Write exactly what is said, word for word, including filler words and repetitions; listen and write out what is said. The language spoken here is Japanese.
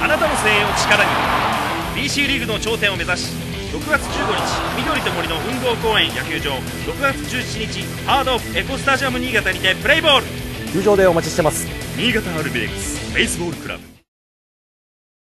あなたの声援を力に ビーシー リーグの頂点を目指し、ろくがつじゅうごにち緑と森の運動公園野球場、ろくがつじゅうしちにちハードオフエコスタジアム新潟にてプレイボール。 球場でお待ちしてます。 新潟アルビレックスベースボールクラブ。